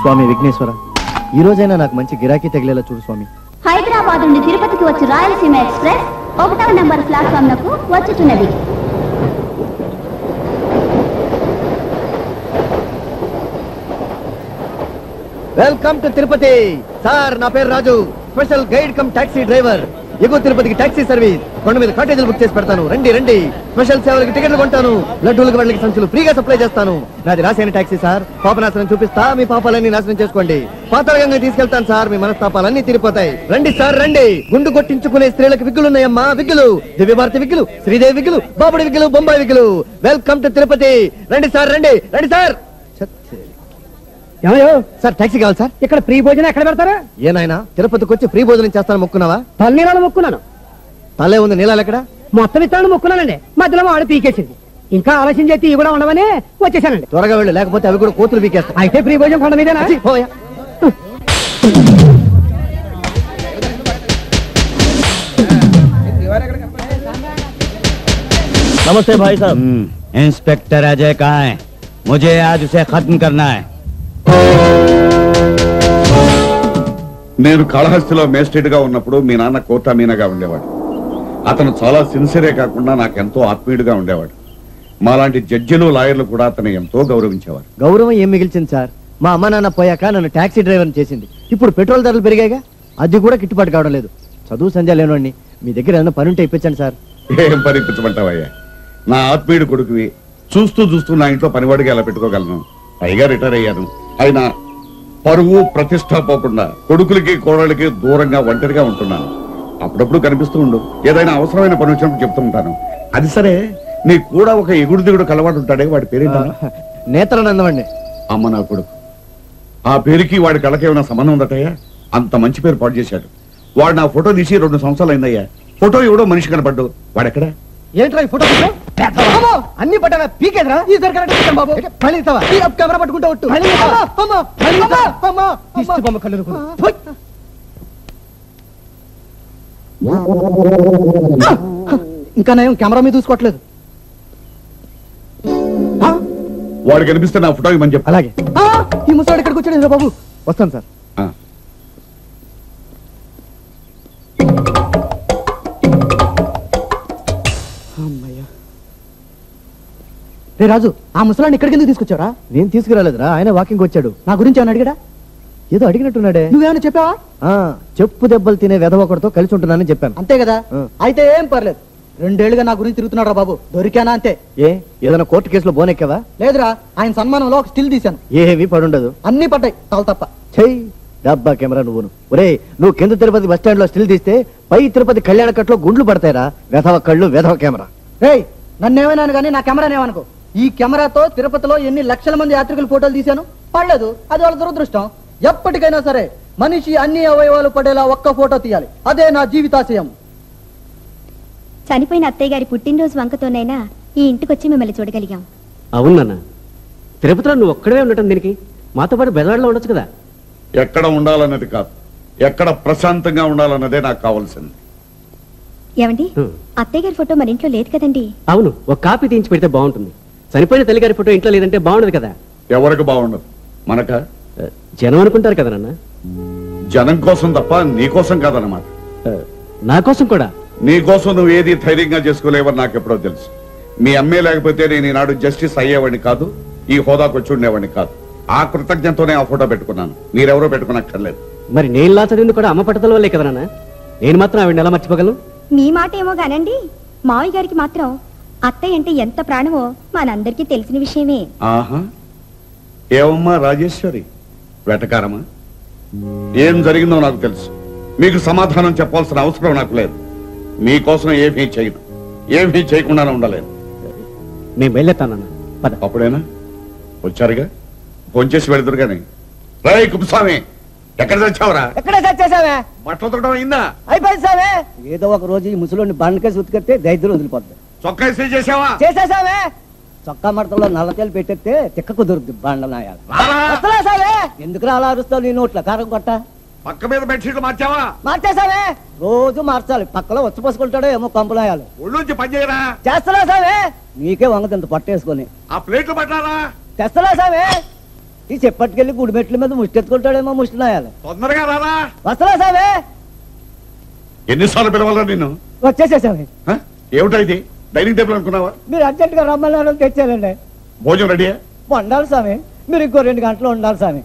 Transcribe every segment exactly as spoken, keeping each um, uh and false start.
స్వామి విఘ్నేశ్వర, ఈ రోజైనా నాకు మంచి గిరాకీ తగిలేలా చూడు స్వామి. హైదరాబాద్ నుండి తిరుపతికి వచ్చి రాయలసీమ ఎక్స్ప్రెస్ ఒకటవ నంబర్ ప్లాట్ఫామ్ లకు వచ్చుచున్నది. Welcome to Tirupati. సార్, నా పేరు Raju, special guide cum taxi driver. ఎగువ తిరుపతికి టాక్సీ సర్వీస్. కొండ మీద కాటేజీలు బుక్ చేసి పెడతాను. రండి రండి. స్పెషల్ సేవలకి టికెట్లు కొంటాను. లడ్డూలకు వాళ్ళకి సంచులు ఫ్రీగా సప్లై చేస్తాను. నాది రాసేన టాక్సీ సార్. పాపనాశనం చూపిస్తా, మీ పాపాలన్నీ నాశనం చేసుకోండి. పాతాళంగా తీసుకెళ్తాను సార్, మీ మనస్తాపాలన్నీ తీరిపోతాయి. రండి సార్ రండి. గుండు కొట్టించుకునే స్త్రీలకు విగ్గులున్నాయమ్మా, విగ్గులు. దివ్యభారతి విగ్గులు, శ్రీదేవి విగ్గులు, బాబుడి విగ్గులు, బొంబాయి విగ్గులు. Welcome to Tirupati. రండి సార్ రండి రండి సార్. ఏమయ్యో సార్, టాక్సీ కావాలి సార్. ఇక్కడ ఫ్రీ భోజనం ఎక్కడ పెడతారా? ఏనాయనా, తిరుపతికి వచ్చి ఫ్రీ భోజనం చేస్తాను మొక్కున్నావా? తల్లీరాలు మొక్కున్నాను. తలే ఉంది, నీళ్ళాలు ఎక్కడ? మొత్తం ఇస్తాను మొక్కున్నానండి. మధ్యలో వాడు పీకేసింది. ఇంకా ఆలస్యం చేసి ఇవి కూడా ఉండవని వచ్చేసానండి. త్వరగా వెళ్ళు, లేకపోతే అవి కూడా కోతులు పీకేస్తాయి. అయితే ఫ్రీ భోజనం కొండ మీదేనా? పోయా. नमस्ते भाई साहब। इंस्पेक्टर अजय कहाँ है? मुझे आज उसे खत्म करना है। నేను కాళహస్తిలో మేజిస్ట్రేట్ గా ఉన్నప్పుడు మీ నాన్న కోట మీనగా ఉండేవాడు. అతను చాలా సిన్సియరే కాకుండా నాకు ఎంతో ఆత్మీయుడిగా ఉండేవాడు. మాలాంటి జడ్జిలు లాయర్లు కూడా అతను ఎంతో గౌరవించేవారు. గౌరవం ఏం మిగిల్చింది సార్? మా అమ్మ నాన్న పోయాక నన్ను టాక్సీ డ్రైవర్ చేసింది. ఇప్పుడు పెట్రోల్ ధరలు పెరిగాయిగా, అది కూడా గిట్టుబాటు కావడం లేదు. చదువు సంధ్య లేనివాడిని. మీ దగ్గర ఏమైనా పని ఉంటే ఇప్పించండి సార్. ఏం పని ఇప్పించమంటావయ్యా? నా ఆత్మీయుడు కొడుకువి. చూస్తూ చూస్తూ నా ఇంట్లో పనివాడిగా ఎలా పెట్టుకోగలను? పైగా రిటైర్ అయ్యాను. అయినా పరువు ప్రతిష్ట పోకుండా కొడుకులకి కోడలికి దూరంగా ఒంటరిగా ఉంటున్నాను. అప్పుడప్పుడు కనిపిస్తూ ఉండు. ఏదైనా అవసరమైన పని వచ్చినప్పుడు చెప్తూ ఉంటాను. అది సరే, నీ కూడా ఒక ఎగుడు దిగుడు కలవాడు ఉంటాడే, వాడి పేరేంటా? నేత్రానందం అండి. అమ్మ నా కొడుకు. ఆ పేరుకి వాడి కళ్ళకి ఏమైనా సంబంధం ఉందటయ్యా? అంత మంచి పేరు పాటు చేశాడు. వాడు నా ఫోటో తీసి రెండు సంవత్సరాలు అయిందయ్యా. ఫోటో ఎవడో మనిషి కనపడ్డు. వాడెక్కడా? ఏంట్రా ఈ ఫోటో? అన్ని పట్టాలా పీకేదరా? ఈ దొరకనట్టు బాబు కెమెరా పట్టుకుంటా ఒట్టు. ఇంకా నేను కెమెరా మీద చూసుకోవట్లేదు. వాడు కనిపిస్తే నా ఫోటో ఇవ్వమని చెప్పు. అలాగే. ఈ ముసాడు ఇక్కడికి వచ్చాడు బాబు. వస్తాను సార్. రే రాజు, ఆ ముసలాన్ని ఇక్కడికి ఎందుకు తీసుకొచ్చారా? నేను తీసుకురాలేదురా, ఆయన వాకింగ్ వచ్చాడు. నా గురించి ఏమైనా అడిగాడా? ఏదో అడిగినట్టున్నాడే. నువ్వేమైనా చెప్పావా? చెప్పు దెబ్బలు తినే వెధవ ఒకటితో కలిసి ఉంటున్నానని చెప్పాను. అంతే కదా? అయితే ఏం పర్లేదు. రెండేళ్లుగా నా గురించి తిరుగుతున్నాడు రా బాబు. దొరికానా అంతే. ఏ ఏదైనా కోర్టు కేసులో బోనెక్కావా? లేదురా, ఆయన సన్మానంలో ఒక స్టిల్ తీశాను. ఏమీ పడుండదు. అన్ని పడ్డాయి, తాలు తప్ప. చెయ్యి డబ్బా కెమెరా నువ్వును. ఒరే, నువ్వు కింద తిరుపతి బస్ స్టాండ్ లో స్టిల్ తీస్తే పై తిరుపతి కళ్యాణ కట్లో గుండ్లు పడతాయిరా. వెధవ కళ్ళు, వెధవ కెమెరా. రే, నన్నేమైనాను కానీ నా కెమెరానేమనుకో. ఈ కెమెరాతో తిరుపతిలో ఎన్ని లక్షల మంది యాత్రికులు ఫోటోలు తీశాను, పడలేదు. అది వాళ్ళ దురదృష్టం. ఎప్పటికైనా సరే మనిషి అన్ని అవయవాలు పడేలా ఒక్క ఫోటో తీయాలి. అదే నా జీవితాశయం. చనిపోయిన అత్తయ్య గారి పుట్టినరోజు వంకతోనైనా ఈ ఇంటికి వచ్చి మిమ్మల్ని చూడగలిగాం. అవునన్నా, తిరుపతిలో నువ్వు ఒక్కడే ఉండటం దీనికి మాతో పాటు బెదవాడలో ఉండొచ్చు కదా. ఎక్కడ ఉండాలన్నది కాదు, ఎక్కడ ప్రశాంతంగా ఉండాలన్నదే నాకు కావాల్సింది. ఏమండి, అత్తయ్య గారి ఫోటో మన ఇంట్లో లేదు కదండి? అవును, ఒక కాపీ తీయించి పెడితే బాగుంటుంది. చనిపోయిన తల్లి గారి ఫోటో ఇంట్లో లేదంటే బాగుండదు కదా. ఎవరికి బాగుండదు? మనక జనం అనుకుంటారు కదా నాన్న. జనం కోసం తప్ప నీ కోసం కాదన్నమాట. నా కోసం కూడా. నీ కోసం నువ్వు ఏది ధైర్యంగా చేసుకోలేవని నాకు ఎప్పుడో తెలుసు. మీ అమ్మే లేకపోతే నేను ఈనాడు జస్టిస్ అయ్యేవాడిని కాదు, ఈ హోదాకు వచ్చి ఉండేవాడిని కాదు. ఆ కృతజ్ఞతతోనే ఆ ఫోటో పెట్టుకున్నాను. మీరెవరో పెట్టుకునక్కర్లేదు. మరి నేను లా చదివింది కూడా అమ్మ పట్టదల వల్లే కదా నాన్న. నేను మాత్రం ఆవిడ ఎలా మర్చిపోగలను? మీ మాట ఏమో గానండి, మావయ్య గారికి మాత్రం అత్తయ్య అంటే ఎంత ప్రాణమో మనందరికీ తెలిసిన విషయమే. ఆహా, ఏమమ్మా రాజేశ్వరి, వెటకారమా? ఏం జరిగిందో నాకు తెలుసు. మీకు సమాధానం చెప్పాల్సిన అవసరం నాకు లేదు. మీకోసం ఏమీ చేయను, ఏమీ చేయకుండానే ఉండలేదు. నేను బయలుదేరుతానన్నా. అప్పుడేనా వచ్చారుగా, భోంచేసి వెళుతురు కానీ. రాయ్ కుప్పస్వామి, ఎక్కడ తెచ్చావురా? ఎక్కడ తెచ్చేసావే? బట్టలు తొక్కడం అయిందా? అయిపోయింది సావే. ఏదో ఒక రోజు ఈ ముసలోని బండకేసి ఉతికెత్తే దైద్యం వదిలిపోద్ది. చొక్కా ఇస్త్రీ చేసావా? చేసేసావే. చొక్కా మడతలో నల్లతేలు పెట్టేస్తే తిక్క కుదురుద్ది బండనాయాలి. ఎందుకు అలా అరుస్తావు? నీ నోట్ల కారం కొట్ట. పక్క మీద బెడ్షీట్లు మార్చావా? మార్చేసావే. రోజు మార్చాలి. పక్కలో వచ్చి పోసుకుంటాడో ఏమో కంపులాయాలి. ఒళ్ళుంచి పని చేయరా? చేస్తలే సావే. నీకే వంగతింత పట్టేసుకొని. ఆ ప్లేట్లు పట్టారా? తెస్తలే సావే. ఈ చెప్పట్టుకెళ్ళి గుడిమెట్ల మీద ముష్టెత్తుకుంటాడేమో ముష్టినాయాలి. తొందరగా రారా. వస్తా సామే. ఎన్నిసార్లు పిలవాలా నేను? వచ్చేసేసామే. ఏమిటా ఇది? డైనింగ్ టేబుల్ అనుకున్నావా? మీరు అర్జెంట్ గా రమ్మన్నారు తెచ్చారండి. భోజనం రెడీయా? వండాలి స్వామి, మీరు ఇంకో రెండు గంటలు ఉండాలి స్వామి.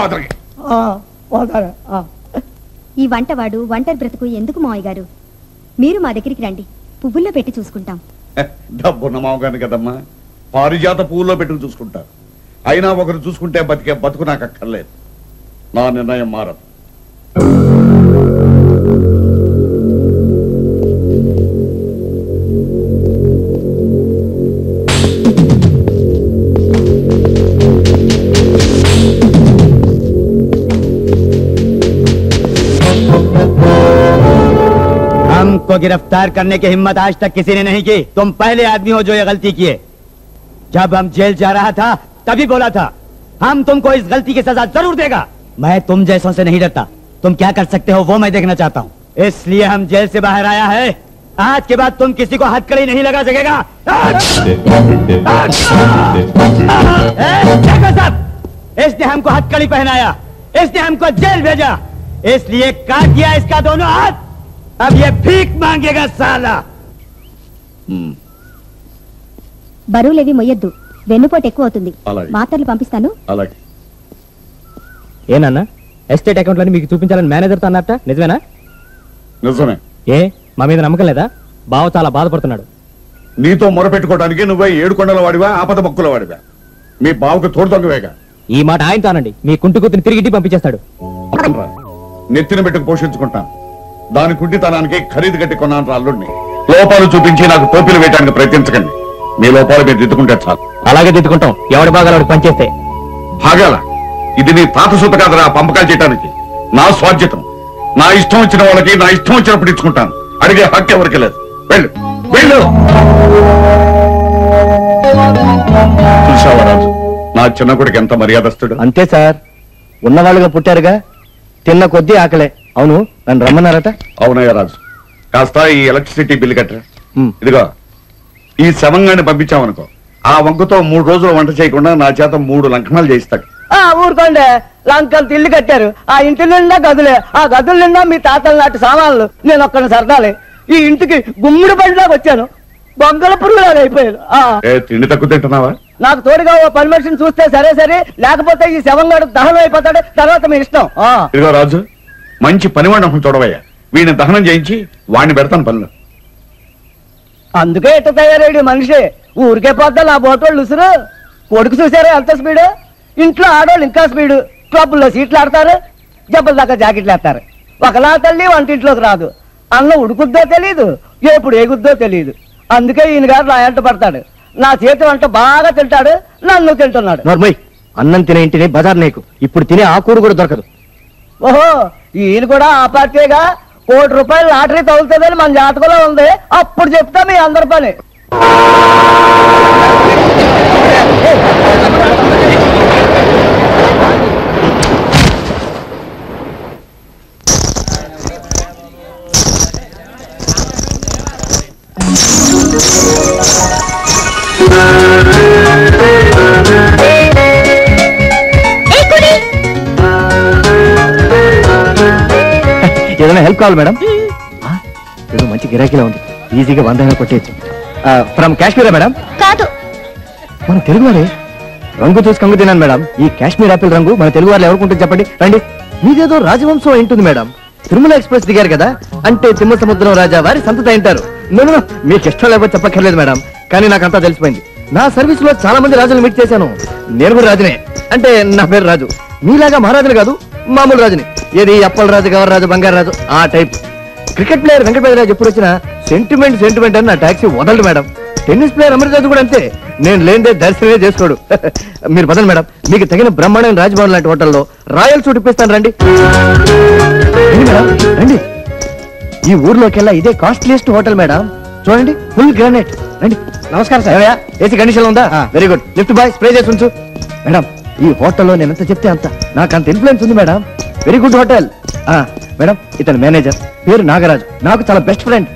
ఈ వంటవాడు ఒంటరి బ్రతుకు ఎందుకు మావయ్య గారు? మీరు మా దగ్గరికి రండి, పువ్వుల్లో పెట్టి చూసుకుంటాం. డబ్బున్న మామగాని కదమ్మా, పారిజాత పువ్వుల్లో పెట్టుకు చూసుకుంటా. అయినా ఒకరు చూసుకుంటే బతికే బతుకు నాకు అక్కర్లేదు. నా నిర్ణయం మారదు. हमको गिरफ्तार करने की हिम्मत आज तक किसी ने नहीं की। तुम पहले आदमी हो जो ये गलती किए। जब हम जेल जा रहा था तभी बोला था हम तुमको इस गलती की सजा जरूर देगा। मैं तुम जैसों से नहीं डरता, तुम क्या कर सकते हो वो मैं देखना चाहता हूँ। इसलिए हम जेल से बाहर आया है। आज के बाद तुम किसी को हथकड़ी नहीं लगा सकेगा। इसने हमको हथकड़ी पहनाया, इसने हमको जेल भेजा, इसलिए काट दिया इसका दोनों हाथ। अब ये भीख मांगेगा साला। బరువులేవి మొయ్యొద్దు, వెన్నుపోటు ఎక్కువ అవుతుంది. అలాగే. మాత్రలు పంపిస్తాను. అలాగే. ఏనన్నా ఎస్టేట్ అకౌంట్లని మీకు చూపించాలని మేనేజర్తో అన్నట్ట, నిజమేనా? నిజమే. ఏ మా మీద నమ్మకం లేదా? బావ చాలా బాధపడుతున్నాడు. నీతో మొరపెట్టుకోవడానికి నువ్వే ఏడు కొండల వాడివా, ఆపద మొక్కుల వాడివా? మీ బావుకు తోడు దొంగవేగా. ఈ మాట ఆయనతో అనండి, మీ కుంటు కూతుని తిరిగి ఇంటికి పంపించేస్తాడు. నెత్తిన పెట్టుకు పోషించుకుంటాను. దాని కుంటితనానికి ఖరీదు కట్టి కొన్నాను రా అల్లుడిని. లోపాలు చూపించి నాకు టోపీలు వేయడానికి ప్రయత్నించకండి. మీ లోపాలు మీరు దిద్దుకుంటే చాలు. అలాగే దిద్దుకుంటాం, ఎవడి బాగా పనిచేస్తే. హాగాల ఇది నీ తాత సొత్తు కాదురా పంపకాలు చేయడానికి. నా స్వాధ్యతం. నా ఇష్టం వచ్చిన వాళ్ళకి నా ఇష్టం వచ్చినప్పుడు ఇచ్చుకుంటాను. అడిగే హక్కు ఎవరికి లేదు. వెళ్ళు వెళ్ళు. చూసావా రాజు, నా చిన్న కొడుకు ఎంత మర్యాదస్తుడు. అంతే సార్, ఉన్నవాళ్ళుగా పుట్టారుగా, తిన్న కొద్దీ ఆకలే. అవును, నన్ను రమ్మన్నారట. అవునయ్య రాజు, కాస్త ఈ ఎలక్ట్రిసిటీ బిల్లు కట్టరా. ఉమ్. ఇదిగో ఈ శవంగాన్ని పంపించామనుకో, ఆ వంకతో మూడు రోజులు వంట చేయకుండా నా చేత మూడు లంకనాలు చేయిస్తాడు. ఊరుకోండి, లంకలు ఇల్లు కట్టారు, ఆ ఇంటి నిండా గదులే, ఆ గదుల నిండా మీ తాతల నాటి సామాన్లు. నేను ఒక్కడిని సరదాలే ఈ ఇంటికి గుమ్మిడి బండిలాగా వచ్చాను, బొంగల పురుగులాగా అయిపోయాను. ఏ తిండి తక్కువ తింటున్నావా? నాకు తోడుగా ఓ పని మనిషిని చూస్తే సరే సరే, లేకపోతే ఈ శవంగాడు దహనం అయిపోతాడు, తర్వాత మీ ఇష్టం. ఇదిగో రాజు, మంచి పనివాడిని ఒకటి చూడవయ్యా. వీడిని దహనం చేయించి వాడిని పెడతాను పనులు. అందుకే ఎట్ట తయారయ్యాడు మనిషి. ఊరికే పోద్దా నా బోటోళ్ళు ఉసురు. కొడుకు చూసారా ఎంత స్పీడు? ఇంట్లో ఆడవాళ్ళు ఇంకా స్పీడు. క్లబ్బుల్లో సీట్లు ఆడతారు, జబ్బల దాకా జాకెట్లు వేస్తారు. ఒకలా తల్లి వంటింట్లోకి రాదు. అన్నం ఉడుకుద్దో తెలియదు, ఎప్పుడు ఎగుద్దో తెలియదు. అందుకే ఈయన గారు నా ఎంట పడతాడు. నా చేతి వంట బాగా తింటాడు, నన్ను తింటున్నాడు. నోర్మయ్, అన్నం తినే ఇంటిని బజార్ నీకు ఇప్పుడు తినే ఆకూరు కూడా దొరకదు. ఓహో, ఈయన కూడా ఆ పార్టీగా. కోటి రూపాయలు లాటరీ తగులుతుందని మన జాతకంలో ఉంది. అప్పుడు చెప్తా మీ అందరి పని. ఏదైనా హెల్ప్ కావాలి మేడం? ఏదో మంచి గిరాకీలో ఉంది, ఈజీగా వందైనా కొట్టేయచ్చు. ఫ్రమ్ కాశ్మీరా మేడం? కాదు, మన తెలుగు వారే. రంగు చూసి కంగు తిన్నాను మేడం. ఈ కాశ్మీర్ ఆపిల్ రంగు మన తెలుగు వాళ్ళు ఎవరుకుంటుంది చెప్పండి. రండి. మీదేదో రాజవంశం ఏంటుంది మేడం. తిరుమల ఎక్స్ప్రెస్ దిగారు కదా, అంటే తిమ్మ సముద్రం రాజా వారి సంతత అయింటారు. నేను మీకు ఇష్టం లేకపోతే చెప్పక్కర్లేదు మేడం, కానీ నాకు అంతా తెలిసిపోయింది. నా సర్వీస్ లో చాలా మంది రాజులు మీట్ చేశాను. నేను కూడా రాజునే, అంటే నా పేరు రాజు. మీలాగా మహారాజుని కాదు, మామూలు రాజుని. ఏది అప్పల రాజు, గవర్ రాజు, బంగారు రాజు ఆ టైప్. క్రికెట్ ప్లేయర్ వెంకటరాజు ఎప్పుడు వచ్చినా సెంటిమెంట్ సెంటిమెంట్ అని నా టాక్సీ వదలడు మేడం. టెన్నిస్ ప్లేయర్ అమృతరాజు కూడా అంతే, నేను లేనిదే దర్శనమే చేసుకోడు. మీరు వదలండి మేడం, మీకు తగిన బ్రహ్మాండమైన రాజ్భవన్ లాంటి హోటల్లో రాయల్ సూట్ ఇప్పిస్తాను. రండి మేడం, రండి. ఈ ఊర్లోకెల్లా ఇదే కాస్ట్లీయెస్ట్ హోటల్ మేడం. చూడండి, ఫుల్ గ్రానైట్. రండి. నమస్కారం సార్. ఏసీ కండిషన్ ఉందా? Very good. Lift boy spray చేసి ఉంచు. మేడం, ఈ హోటల్లో నేను ఎంత చెప్తే అంత, నాకు అంత ఇన్ఫ్లుయెన్స్ ఉంది madam. Very good hotel. Madam, ఇతను మేనేజర్, పేరు నాగరాజు, నాకు చాలా బెస్ట్ ఫ్రెండ్.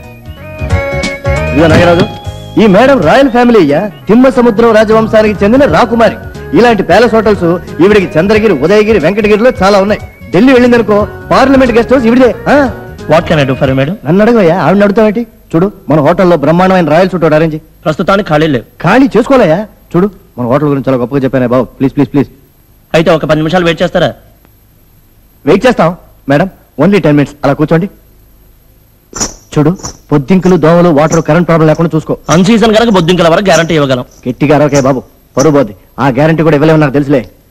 ఇదిగో నాగరాజు, ఈ మేడం రాయల్ ఫ్యామిలీ అయ్యా. తిమ్మ సముద్రం రాజవంశానికి చెందిన రాకుమారి. ఇలాంటి ప్యాలెస్ హోటల్స్ ఈవిడికి చంద్రగిరి, ఉదయగిరి, వెంకటగిరిలో చాలా ఉన్నాయి. ఢిల్లీ వెళ్ళిందనుకో పార్లమెంట్ గెస్ట్ హౌస్ ఇవిడే. What can I do for madam? నన్ను అడగవయ్యా, ఆవిడని అడుగుతావేంటి? చూడు, మన హోటల్లో బ్రహ్మాండమైన రాయల్ సూట్ ఒకటి అరేంజ్. ప్రస్తుతానికి ఖాళీ లేవు. ఖాళీ చేసుకోలేయా? చూడు, మన హోటల్ గురించి చాలా గొప్పగా చెప్పానే బాబు. Please please please. అయితే ఒక పది నిమిషాలు వెయిట్ చేస్తారా? వెయిట్ చేస్తాం మేడం, ఓన్లీ టెన్ మినిట్స్. అలా కూర్చోండి. చూడు, పొద్దింకులు, దోమలు, వాటర్, కరెంట్ ప్రాబ్లం లేకుండా చూసుకో. అన్ సీజన్ కనుక బొద్దింకల వరకు గ్యారంటీ ఇవ్వగలం. గట్టిగా అరవకే బాబు, పరువు పోద్ది. ఆ గ్యారంటీ కూడా ఇవ్వలేమన్నారు తెలుసులే.